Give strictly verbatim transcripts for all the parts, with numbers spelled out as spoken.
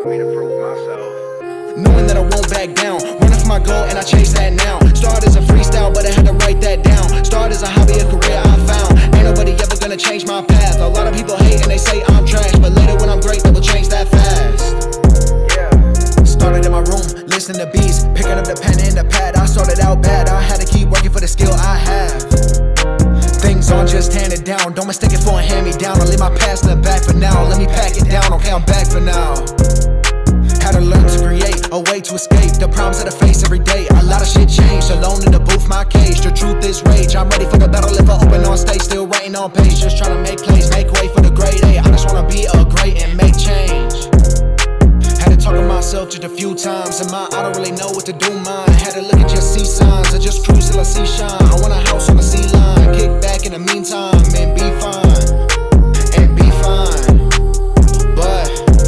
for me to prove myself. Knowing that I won't back down, running for my goal and I chase that now. Started as a freestyle, but I had to write that down. Started as a hobby, a career I found. Ain't nobody ever gonna change my path. A lot of people hate and they say I'm trash, but later when I'm great, they will change that fast. Yeah. Started in my room, listening to beats, picking up the pen and the pad. I started out bad, I had to keep working for the skill I have. Things aren't just handed down, don't mistake it for a hand-me-down. I'll leave my past in the back for now, let me pack it down, okay, I'm back for now. Had to learn to create a way to escape the problems that I face every day. A lot of shit changed, alone in the booth, my cage. The truth is rage, I'm ready for the battle if I open on stage. Still writing on page, just trying to make plays, make way for the grade A. I just wanna be a great and make change. Had to talk to myself just a few times, and my I don't really know what to do, mine. Had to look at just see signs, I just cruise till I see shine. I want a house on the sea line, kick back in the meantime, and be fine, and be fine. But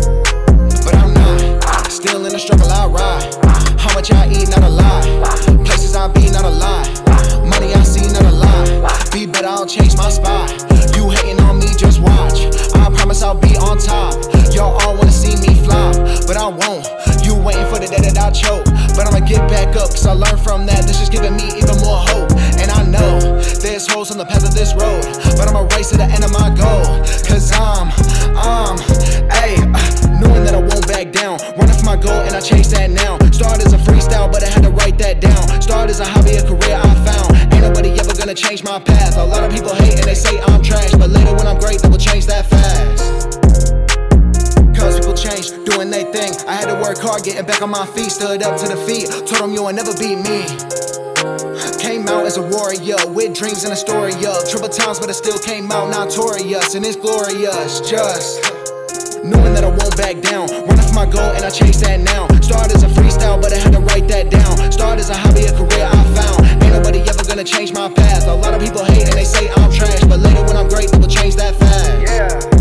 still in the struggle I ride. How much I eat, not a lie. Places I be, not a lie. Money I see, not a lie. Be better, I'll change my spot. You hating on me, just watch. I promise I'll be on top. Y'all all wanna see me flop, but I won't. You waiting for the day that I choke, but I'ma get back up, cause I learned from that. This is giving me even more hope. And I know there's holes on the path of this road, but I'ma race to the end of my goal. Cause I'm, I'm, ayy, knowing that I won't back down. Running for my goal and I chase that now. Started as a freestyle, but I had to write that down. Started as a hobby, a career I found. Ain't nobody ever gonna change my path. A lot of people hate and they say I'm trash, but later when I'm great, they will change that fast. Cause people change, doing they thing. I had to work hard, getting back on my feet. Stood up to defeat, told them you will never beat me. Came out as a warrior, with dreams and a story of triple times, but I still came out notorious, and it's glorious. Just knowing that I won't back down, running for my goal and I chase that now. Started as a freestyle, but I had to write that down. Started as a hobby, a career I found. Ain't nobody ever gonna change my path. A lot of people hate and they say I'm trash, but later when I'm great, they will change that fast. Yeah.